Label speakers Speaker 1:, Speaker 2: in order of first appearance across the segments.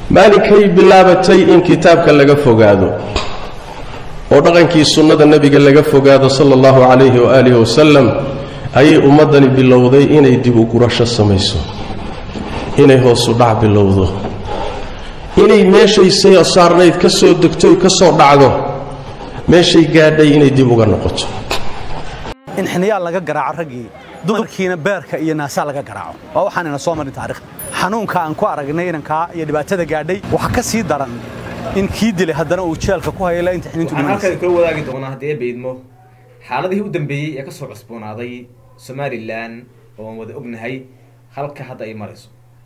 Speaker 1: maalinkay bilaabatay in kitaabka laga fogaado oo dhaqankii sunnada nabiga laga fogaado sallallahu alayhi wa alihi wasallam ayay ummadani bilowday inay dib u gurasho samayso inay hoos u dhac bilowdo inay meeshay saarnayd ka soo degto ka soo dhacdo meeshay gaadhay inay dib uga noqoto
Speaker 2: in xiniyaa laga garaaco ragii dumarkiina beerka iyo naasa laga garaaco waa waxaan ina soo marin taariikh xanuunka aan ku aragnay inanka iyo dhibaatada gaadhay waxa ka sii daran in kii dilay haddana uu jeelka ku hayay inta xiniintu
Speaker 3: halka kala wadaagi doonaa hadii beedmo xaaladii u dambeeyay ee ka soo cusboonaaday Somaliland oo wada ognahay halka hadda ay marayso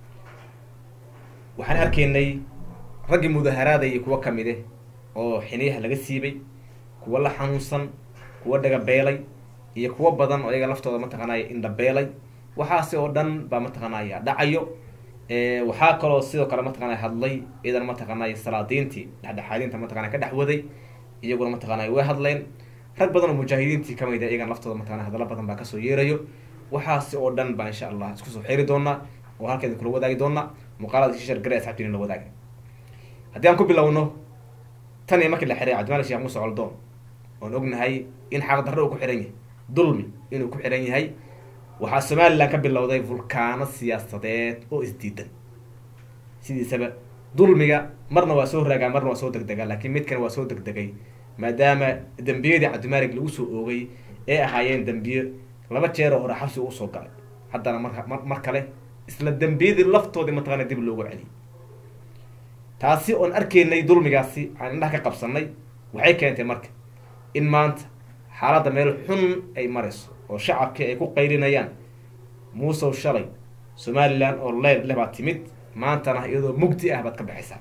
Speaker 3: waxaan arkaynay rag mudaharaad ay kuwa kamid ah oo xiniyaha laga siibay kuwa la xanuunsan kuwa dhaga beelay iyo kuwa badan oo iyaga laftooda ma taqaanay in dhabeelay waxaasi oo dhan ba ma taqaanay dhacayo waxa kale oo sidoo kale ma taqaanay hadlay idan ma taqaanay salaadiintii dhaxaadinta ma taqaanay ka dhaxwaday iyaguna ma taqaanay way hadleen rag badan oo mujaahidiintii kamid ah iyaga laftooda ma taqaanay hadallo badan ba ka soo yeerayo waxaasi oo dhan ba insha Allah isku soo xiri doona oo halkeed kula wadaagi doona muqaalada shishar gareys xabtiin la wadaagi haddii aan ku bilowno tan iyo markii la xiray Cabdimaalik Sheekh Muuse Coldoon oo ognahay in xaq darro ku xiran yahay dulmi inuu ku xiran yahay waxa Soomaaliland ka bilowday vulkaano siyaasadeed oo isdiidan sidiisaba dulmiga marna waa soo raagaa marna waa soo degdega laakiin midkan waa soo degdegay maadaama dambiyada Cabdimaalik lagu soo oogay ee ahaayeen dambiyo laba jeer oo xabsi u soo galay haddana mar kale isla dambiyada laftoodii ma taqaanay dib loogu celiyay taasi on arkaynay dulmigaasi aan indhaha ka qabsanay waxay keentay marka in maanta xaaladda meel xun ay marayso oo shacabkii ay ku qaylinayaan Muuse shalay Somaliland oo leba timid maantana iyadoo mugdi ah baad ka baxaysaa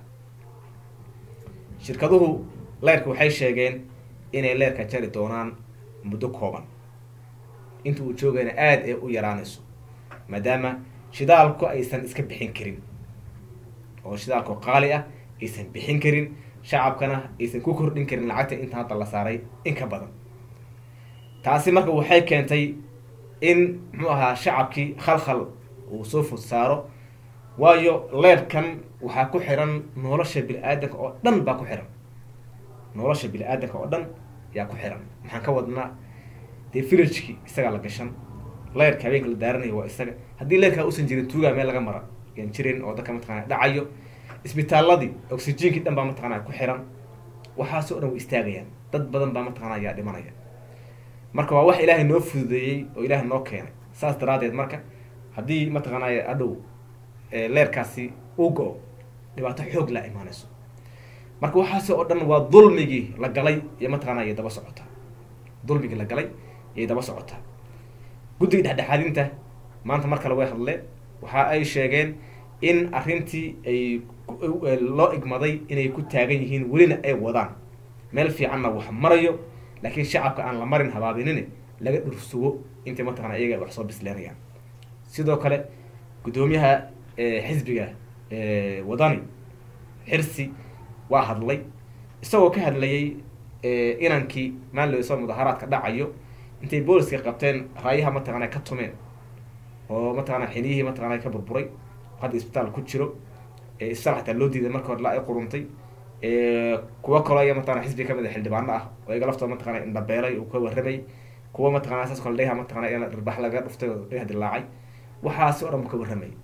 Speaker 3: shirkaduhu leerka waxay sheegeen inay leerka jari doonaan muddo kooban inta uu joogayna aad ay u yaraanayso maadaama shidaalku aysan iska bixin karin oo shidaalku qaali ah aysan bixin karin shacabkana aysan ku kordhin karin lacagta inta hadda la saaray in ka badan taasi marka waxay keentay in muxuu ahaa shacabkii khalkhal uu soo fud saaro waayo leebkan waxaa ku xiran nolosha bini'aadanka oo dhan baa ku xiran nolosha bini'aadanka oo dhan yaa ku xiran maxaan ka wadnaa dee villagekii isagaa la gashan leerka habeenka la daaranayo waa isaga haddii leerkaa uusan jirin tuugaa meel laga mara yan jirin oo dadka mataqaanaa dhacayo isbitaaladii oxygenkii dhan baa mataqaanaa ku xiran waxaasoo dhan way istaagayaan dad badan baa mataqaanaa yaa dhimanaya marka waa wax ilaahay noo fududeeyay oo ilaahay noo keenay saas daraadeed marka haddii mataqaanaa adhow leerkaasi uu go-o dhibaato xoog la imaanayso marka waxaasoo oo dhan waa dulmigii la galay iyo mataqaanaa iyo daba socotaa dulmigii la galay iyo daba socotaa guddiga dhexdhexaadinta maanta mar kale way hadleen waxa ay sheegeen in arrintii ay loo igmaday inay ku taagan yihiin welina ay wadaan meel fiicanna wax marayo laakiin shacabka aan la marin habaabinin laga dhursugo intii mataqaanaa iyaga wax soo bisleenayaan sidoo kale gudoomiyaha xisbiga wadani xirsi waa hadlay isagoo ka hadlayay inankii maalin soo mudaharaadka dhacayo intay booliska qabteen raayaha mataqaanaa ka tumeen oo mataqaanaa xiliyihii mataqaanaa ka burburay hadda isbitaal ku jiro isbitaal xataa loo diiday marka hore la ay quruntay kuwa kale ayaa mataqaanaa xisbi kamid ah xildhibaano ah oo iyaga laftooda mataqaanaa indhabeelay uu ka warramay kuwa mataqaanaa saas kale dheeha mataqaanaa in dhirbax laga dhuftay oo dheeha dilaacay waxaasi oo dhan buu ka warramay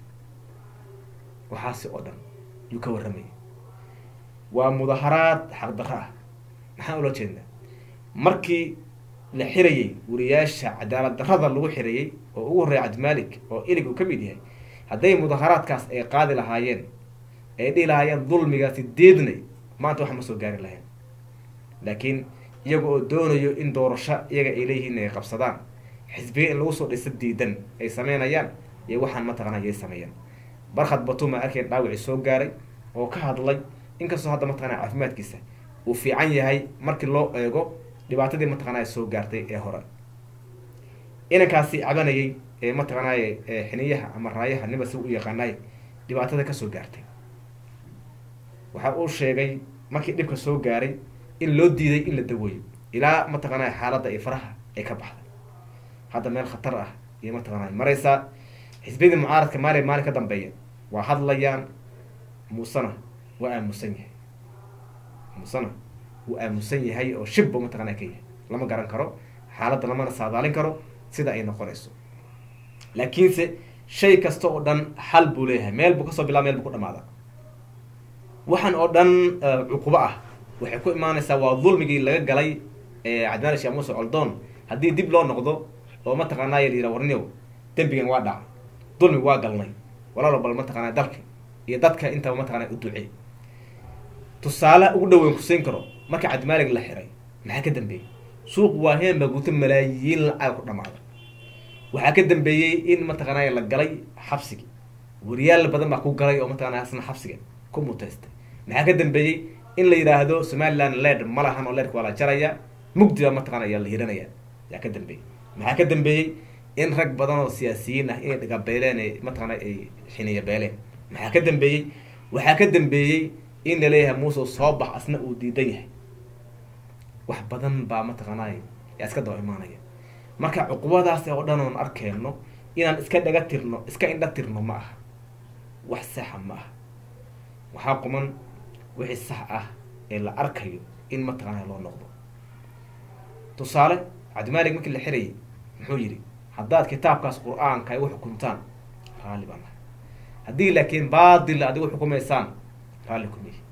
Speaker 3: waxaasi oo dhan yuu ka warramay waa mudaharaad xaqdarro ah maxaan ula jeednaa markii la xirayay wariyaasha cadaalad darrada lagu xirayay oo ugu horreeya Cabdimaalik oo ilig uu ka mid yahay hadday mudaharaadkaas ay qaadi lahaayeen ay dhihi lahaayeen dulmigaasi deednay maanta wax ma soo gaari lahayn laakiin iyaga oo doonayo in doorasho iyaga ay leeyihiin inay qabsadaan xisbiga in lagu soo dhisa diidan ay sameynayaan iyo waxaan mataqaanaa ay sameeyaan barkhad batuma arkeen dhaawacii soo gaaray oo ka hadlay inkastoo hadda mataqaanaa caafimaadkiisa uu fiican yahay markii loo eego dhibaatadii mataqaanaa soo gaartay ee hore inankaasi cabanayay ee mataqaanaa xiniyaha ama raayaha niba si u yaqaanay dhibaatada ka soo gaartay waxa uu sheegay markii dhibka soo gaaray in loo diiday in la daweeyo ilaa mataqaanaa xaaladda ay faraha ay ka baxday hadda meel khatar ah iyo mataqaanaa maraysa xisbiyada mucaaradka maalin ka dambeeya waa hadlayaan muusana وآمسنيه مسنا وآمسنيه هاي أو شبه متقنع كيه لما قرن كرو حالة لما نصادالين كرو سيدا أي نقرسو لكن شيء كستو دان حل بوليها ميل بكسو بلا ميل بكو دمادا waxaan oo dhan cuquba ah waxay ku imaanaysaa waa dulmigii laga galay Cadnaan Sheekh Muuse Coldoon haddii dib loo noqdo oo ma taqaanaa yiri warniyow dambigan waa dhacay dulmi waa galnay walaalo bal ma taqaanaa dalka iyo dadka inta ma taqaanaa u ducay tusaale ugu dhaweyn ku siin karo marka Cadmaalig la xiray maxaa ka dambeeyay suuq waa heen baguuta malaayiin lacag ku dhamaada waxaa ka dambeeyay in ma taqaanaa la galay xabsiga wariyaal badan baa ku galay oo ma taqaanaa asna xabsiga ku mutaystay maxaa ka dambeeyay in la yiraahdo Somaliland leed malahan oo leedku wala jaraya mugdiga ma taqaanaa la hiranaya yaa ka dambeeyay maxaa ka dambeeyay in rag badan oo siyaasiyiin ah inay dhiga beeleen ma taqaanaa ay xiniya beeleen maxaa ka dambeeyay waxaa ka dambeeyay in la leeyahay Muuse soo bax asna uu diidan yahay wax badan baa ma taqaanaa yaa iska daba imaanaya marka cuqubadaas oo dhan oo arkeenno inaan iska dhaga tirno iska indha tirno ma aha wax sax ma aha waxaa quman wixii sax ah ee la arkayo in ma taqaanaa loo noqdo tusaale Cadmaalig markii la xirayay muxuu yiri haddaad kitaabkaas quraanka ay u xukuntaan raali baan haddii laakiin baadil adigu xukumaysaan raali ku mihi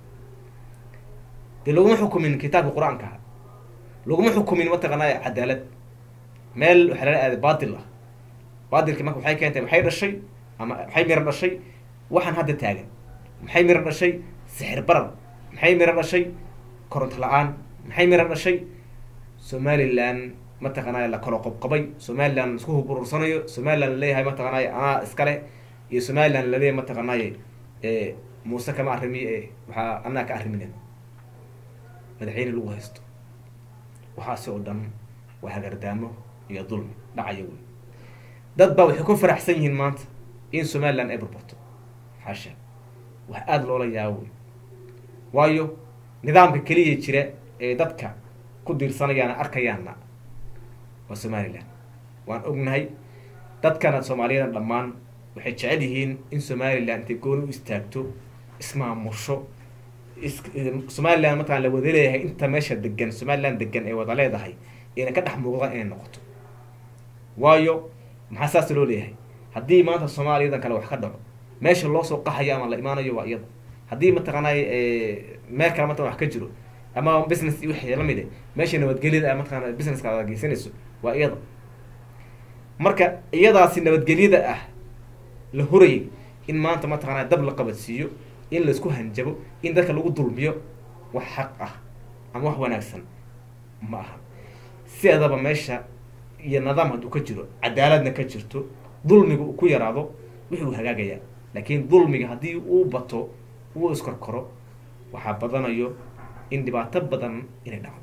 Speaker 3: de laguma xukumin kitaabka quraanka laguma xukumin ma taqaanaa cadaalad meel waxa la aaday baadil ah baadilka marka waxay keentay waxay dhashay ama waxay mir dhashay waxaan hadda taagan maxay mir dhashay sixir barar maxay mir dhashay koronto la'aan maxay mir dhashay Somaliland ma taqaanaa la kala qobqabay Somaliland isku hubursanayo Somaliland leeyahay ma taqaanaa ana iskale iyo Somaliland leeyahay ma taqaanaa Muuse kama arimi waxa ana ka arimin madaxweyne lagu haysto waxa soo dhan waxa gardaamo iyo dulmi dhacayo dad baa waxay ku faraxsan yihiin maanta in Somaliland ay burburto xasha wax aad loola yaabo waayo nidaamka kaliya jira ee dadka ku diirsanayaan arkayaana waa Somaliland waan ognahay dadkana Soomaaliyeed dhamaan waxay jecel yihiin in Somaliland ay gooni u istaagto ismaamusho Somaliland marka la wada leeyahay inta meesha degan Somaliland degan ay wada leedahay inay ka dhex muuqdaan inay noqoto waayo maxaa saas loo leeyahay haddii maanta Soomaaliyeed kale wax ka dhaco meesha loo soo qaxayo ama la imaanayo waa iyada haddii ma taqaanaa meel kale maanta wax ka jiro ama business wixii la mid ah meesha nabadgelyada ma taqaanaa business ka geysanayso waa iyada marka iyadaasi nabadgelyada ah la hurayay in maanta ma taqaanaa dab la qabadsiiyo in la isku hanjabo in dadka lagu dulmiyo wax xaq ah ama wax wanaagsan ma aha sidaaba meesha iyo nidaam haduu ka jiro cadaaladna ka jirto dulmigu ku yaraado wuxuu hagaagaya laakiin dulmiga hadii uu bato uu iskarkaro waxa badanayo in dhibaato badan inay dhaco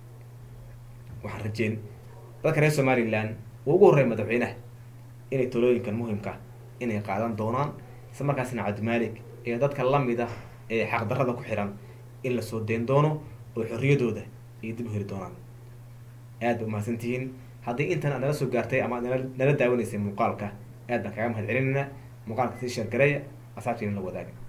Speaker 3: waxaan rajeen dadka reer Somaliland ugu horeey madaxweynaha inay talooyinkan muhiimka inay qaadan doonaan isla markaasna Cadmaalig ee dadka la mid ah ee xaq darrada ku xiran in la soo deen doono oo xorriyadooda ay dib u heli doonaan aad u mahadsantihiin haddii intan aad nala soo gaartay ama nala daawanaysay muuqaalka aad baan kaga mahadcelinaynaa muuqaalka si share gareeya asxaabtiina la wadaaga